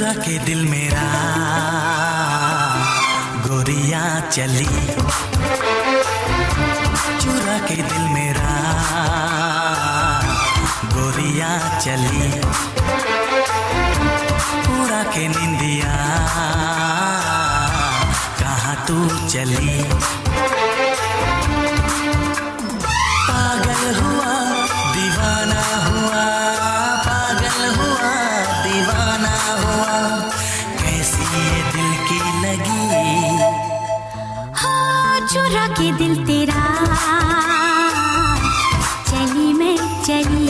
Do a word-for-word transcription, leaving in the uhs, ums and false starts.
चुरा के दिल मेरा गोरियां चली, चुरा के दिल मेरा गोरियां चली, उड़ा के निंदिया कहाँ तू चली। पागल हुआ दीवाना हुआ, पागल हुआ दीवाना हुआ, कैसी ये दिल की लगी। हाँ चुरा के दिल तेरा चली मैं चली।